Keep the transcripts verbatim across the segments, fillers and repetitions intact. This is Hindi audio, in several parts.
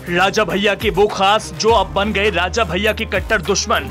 राजा भैया के वो खास जो अब बन गए राजा भैया के कट्टर दुश्मन।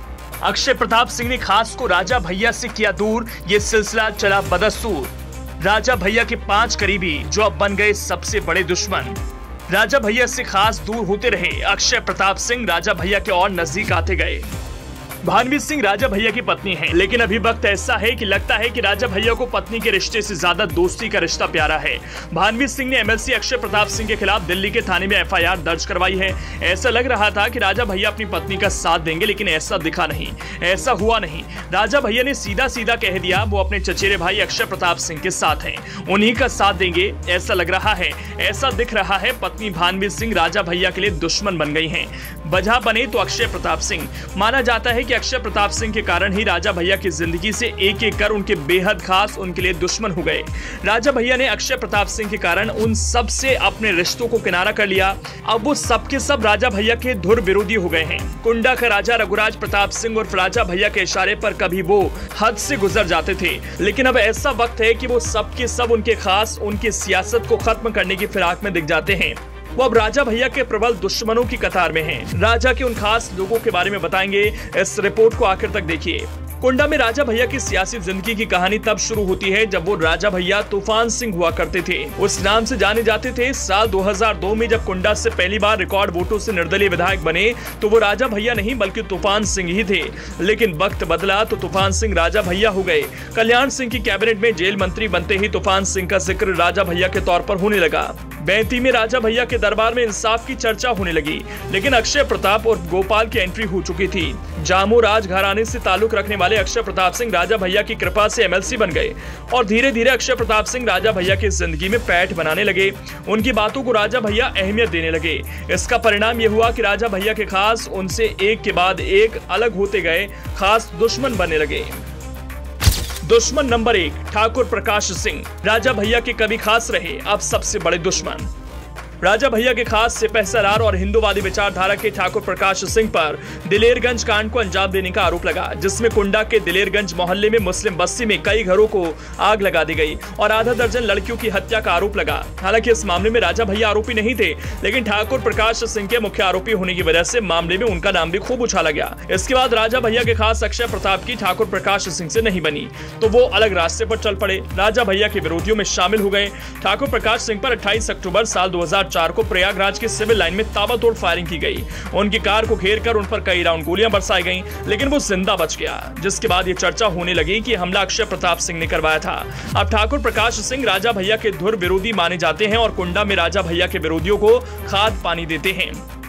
अक्षय प्रताप सिंह ने खास को राजा भैया से किया दूर, ये सिलसिला चला बदस्तूर। राजा भैया के पांच करीबी जो अब बन गए सबसे बड़े दुश्मन। राजा भैया से खास दूर होते रहे अक्षय प्रताप सिंह, राजा भैया के और नजदीक आते गए। भानवी सिंह राजा भैया की पत्नी हैं, लेकिन अभी वक्त ऐसा है कि लगता है कि राजा भैया को पत्नी के रिश्ते से ज्यादा दोस्ती का रिश्ता प्यारा है। भानवी सिंह ने एमएलसी अक्षय प्रताप सिंह के खिलाफ दिल्ली के थाने में एफआईआर दर्ज करवाई है। ऐसा लग रहा था कि राजा भैया अपनी पत्नी का साथ देंगे, लेकिन ऐसा दिखा नहीं, ऐसा हुआ नहीं। राजा भैया ने सीधा सीधा कह दिया वो अपने चचेरे भाई अक्षय प्रताप सिंह के साथ हैं, उन्हीं का साथ देंगे। ऐसा लग रहा है, ऐसा दिख रहा है पत्नी भानवी सिंह राजा भैया के लिए दुश्मन बन गई हैं। वजह बने तो अक्षय प्रताप सिंह। माना जाता है कि अक्षय प्रताप सिंह के कारण ही राजा भैया की जिंदगी से एक एक कर उनके बेहद खास उनके लिए दुश्मन हो गए। राजा भैया ने अक्षय प्रताप सिंह के कारण उन सब से अपने रिश्तों को किनारा कर लिया। अब वो सब के सब राजा भैया के धुर विरोधी हो गए हैं। कुंडा का राजा रघुराज प्रताप सिंह और राजा भैया के इशारे पर कभी वो हद से गुजर जाते थे, लेकिन अब ऐसा वक्त है कि वो सब के सब उनके खास उनकी सियासत को खत्म करने की फिराक में दिख जाते हैं। वो अब राजा भैया के प्रबल दुश्मनों की कतार में हैं। राजा के उन खास लोगों के बारे में बताएंगे, इस रिपोर्ट को आखिर तक देखिए। कुंडा में राजा भैया की सियासी जिंदगी की कहानी तब शुरू होती है जब वो राजा भैया तूफान सिंह हुआ करते थे, उस नाम से जाने जाते थे। साल दो हज़ार दो में जब कुंडा से पहली बार रिकॉर्ड वोटों से निर्दलीय विधायक बने तो वो राजा भैया नहीं बल्कि तूफान सिंह ही थे, लेकिन वक्त बदला तो तूफान सिंह राजा भैया हो गए। कल्याण सिंह की कैबिनेट में जेल मंत्री बनते ही तूफान सिंह का जिक्र राजा भैया के तौर पर होने लगा। बैती में राजा भैया के दरबार में इंसाफ की चर्चा होने लगी, लेकिन अक्षय प्रताप और गोपाल की एंट्री हो चुकी थी। जामो राज घराने से ताल्लुक रखने वाले अक्षय प्रताप सिंह राजा भैया की कृपा से एमएलसी बन गए और धीरे धीरे अक्षय प्रताप सिंह राजा भैया की जिंदगी में पैठ बनाने लगे। उनकी बातों को राजा भैया अहमियत देने लगे। इसका परिणाम यह हुआ कि राजा भैया के खास उनसे एक के बाद एक अलग होते गए, खास दुश्मन बनने लगे। दुश्मन नंबर एक, ठाकुर प्रकाश सिंह। राजा भैया के कभी खास रहे, अब सबसे बड़े दुश्मन। राजा भैया के खास सिपहसालार और हिंदूवादी विचारधारा के ठाकुर प्रकाश सिंह पर दिलेरगंज कांड को अंजाम देने का आरोप लगा, जिसमें कुंडा के दिलेरगंज मोहल्ले में मुस्लिम बस्ती में कई घरों को आग लगा दी गई और आधा दर्जन लड़कियों की हत्या का आरोप लगा। हालांकि इस मामले में राजा भैया आरोपी नहीं थे, लेकिन ठाकुर प्रकाश सिंह के मुख्य आरोपी होने की वजह से मामले में उनका नाम भी खूब उछाला गया। इसके बाद राजा भैया के खास अक्षय प्रताप की ठाकुर प्रकाश सिंह से नहीं बनी तो वो अलग रास्ते पर चल पड़े, राजा भैया के विरोधियों में शामिल हो गए। ठाकुर प्रकाश सिंह पर अट्ठाईस अक्टूबर साल दो हजार चार को प्रयागराज के सिविल लाइन में ताबड़तोड़ फायरिंग की गई। उनकी कार को घेरकर उन पर कई राउंड गोलियां बरसाई गईं, लेकिन वो जिंदा बच गया, जिसके बाद ये चर्चा होने लगी कि हमला अक्षय प्रताप सिंह ने करवाया था। अब ठाकुर प्रकाश सिंह राजा भैया के धुर विरोधी माने जाते हैं और कुंडा में राजा भैया के विरोधियों को खाद पानी देते हैं।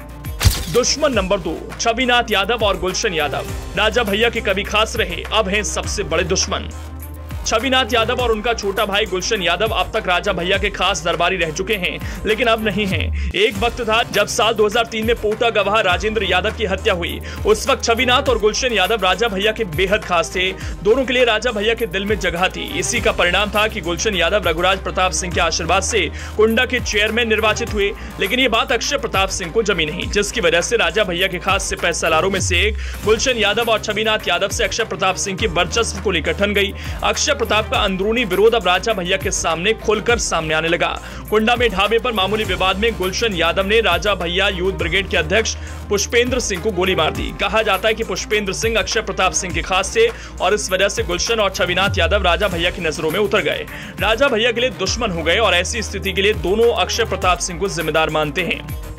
दुश्मन नंबर दो, छविनाथ यादव और गुलशन यादव। राजा भैया के कभी खास रहे, अब हैं सबसे बड़े दुश्मन। छविनाथ यादव और उनका छोटा भाई गुलशन यादव अब तक राजा भैया के खास दरबारी रह चुके हैं, लेकिन अब नहीं हैं। एक वक्त था जब साल दो हज़ार तीन में पोटा गवाह राजेंद्र यादव की हत्या हुई। उस वक्त छविनाथ और गुलशन यादव राजा भैया के बेहद खास थे। दोनों के लिए राजा भैया के दिल में जगह थी। इसी का परिणाम था कि गुलशन यादव रघुराज प्रताप सिंह के आशीर्वाद से कुंडा के चेयरमैन निर्वाचित हुए, लेकिन ये बात अक्षय प्रताप सिंह को जमी नहीं, जिसकी वजह से राजा भैया के खास सिपहसालारों में से एक गुलशन यादव और छविनाथ यादव से अक्षय प्रताप सिंह की वर्चस्व को लेकर ठन गई। अक्षय प्रताप का अंदरूनी विरोध अब राजा भैया के सामने खुलकर सामने आने लगा। कुंडा में ढाबे पर मामूली विवाद में गुलशन यादव ने राजा भैया यूथ ब्रिगेड के अध्यक्ष पुष्पेंद्र सिंह को गोली मार दी। कहा जाता है कि पुष्पेंद्र सिंह अक्षय प्रताप सिंह के खास थे और इस वजह से गुलशन और छविनाथ यादव राजा भैया की नजरों में उतर गए, राजा भैया के लिए दुश्मन हो गए और ऐसी स्थिति के लिए दोनों अक्षय प्रताप सिंह को जिम्मेदार मानते हैं।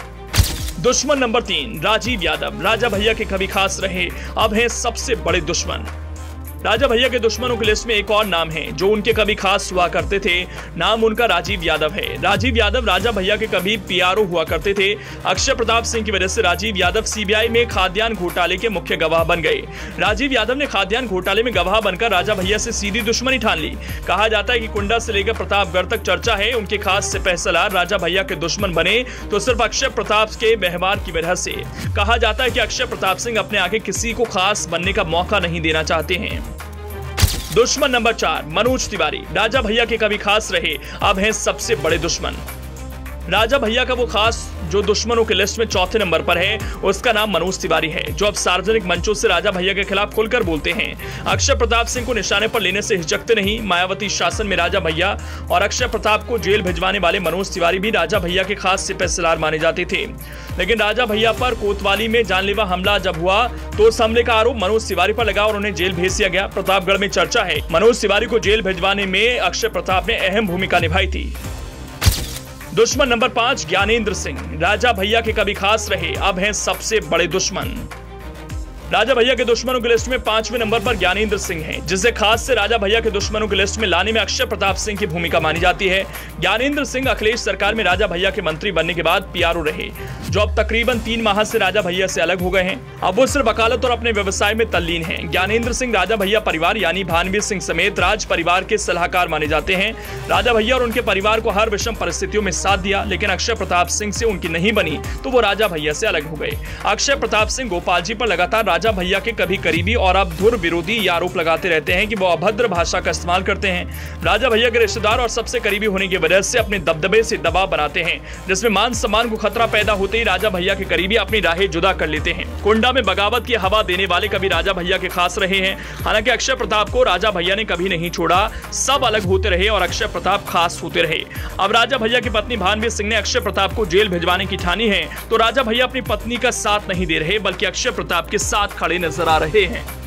दुश्मन नंबर तीन, राजीव यादव। राजा भैया के कभी खास रहे, अब हैं सबसे बड़े दुश्मन। राजा भैया के दुश्मनों की लिस्ट में एक और नाम है जो उनके कभी खास हुआ करते थे। नाम उनका राजीव यादव है। राजीव यादव राजा भैया के कभी पीआरओ हुआ करते थे। अक्षय प्रताप सिंह की वजह से राजीव यादव सीबीआई में खाद्यान्न घोटाले के मुख्य गवाह बन गए। राजीव यादव ने खाद्यान्न घोटाले में गवाह बनकर राजा भैया से सीधी दुश्मनी ठान ली। कहा जाता है कि कुंडा से लेकर प्रतापगढ़ तक चर्चा है उनके खास सिपहसालार राजा भैया के दुश्मन बने तो सिर्फ अक्षय प्रताप के व्यवहार की वजह से। कहा जाता है कि अक्षय प्रताप सिंह अपने आगे किसी को खास बनने का मौका नहीं देना चाहते हैं। दुश्मन नंबर चार, मनोज तिवारी। राजा भैया के कभी खास रहे, अब हैं सबसे बड़े दुश्मन। राजा भैया का वो खास जो दुश्मनों की लिस्ट में चौथे नंबर पर है, उसका नाम मनोज तिवारी है, जो अब सार्वजनिक मंचों से राजा भैया के खिलाफ खुलकर बोलते हैं। अक्षय प्रताप सिंह को निशाने पर लेने से हिचकते नहीं। मायावती शासन में राजा भैया और अक्षय प्रताप को जेल भिजवाने वाले मनोज तिवारी भी राजा भैया के खास सिपहसालार माने जाते थे। लेकिन राजा भैया पर कोतवाली में जानलेवा हमला जब हुआ तो उस हमले का आरोप मनोज तिवारी पर लगा और उन्हें जेल भेज दिया गया। प्रतापगढ़ में चर्चा है मनोज तिवारी को जेल भिजवाने में अक्षय प्रताप ने अहम भूमिका निभाई थी। दुश्मन नंबर पांच, ज्ञानेंद्र सिंह। राजा भैया के कभी खास रहे, अब हैं सबसे बड़े दुश्मन। राजा भैया के दुश्मनों की लिस्ट में पांचवें नंबर पर ज्ञानेंद्र सिंह हैं, जिसे खास से राजा भैया के दुश्मनों की लिस्ट में लाने में अक्षय प्रताप सिंह की भूमिका मानी जाती है। ज्ञानेंद्र सिंह अखिलेश सरकार में राजा भैया के मंत्री बनने के बाद पीआरओ रहे, जो अब तकरीबन तीन माह से राजा भैया से अलग हो गए हैं। अब वो सिर्फ वकालत और अपने व्यवसाय में तल्लीन हैं। ज्ञानेंद्र सिंह राजा भैया परिवार यानी भानवीर सिंह समेत राज परिवार के सलाहकार माने जाते हैं। राजा भैया और उनके परिवार को हर विषम परिस्थितियों में साथ दिया, लेकिन अक्षय प्रताप सिंह से उनकी नहीं बनी तो वो राजा भैया से अलग हो गए। अक्षय प्रताप सिंह गोपाल जी पर लगातार राजा भैया के कभी करीबी और अब धुर विरोधी ये आरोप लगाते रहते हैं कि वो अभद्र भाषा का इस्तेमाल करते हैं। राजा भैया के रिश्तेदार और सबसे करीबी होने की वजह से अपने दबदबे से दबाव बनाते हैं, जिसमें मान सम्मान को खतरा पैदा होते ही राजा भैया के करीबी अपनी राहें जुदा कर लेते हैं। कुंडा में बगावत की हवा देने वाले कभी राजा भैया के खास रहे हैं। हालांकि अक्षय प्रताप को राजा भैया ने कभी नहीं छोड़ा, सब अलग होते रहे और अक्षय प्रताप खास होते रहे। अब राजा भैया की पत्नी भानवीर सिंह ने अक्षय प्रताप को जेल भिजवाने की ठानी है, तो राजा भैया अपनी पत्नी का साथ नहीं दे रहे, बल्कि अक्षय प्रताप के साथ खड़े नजर आ रहे हैं।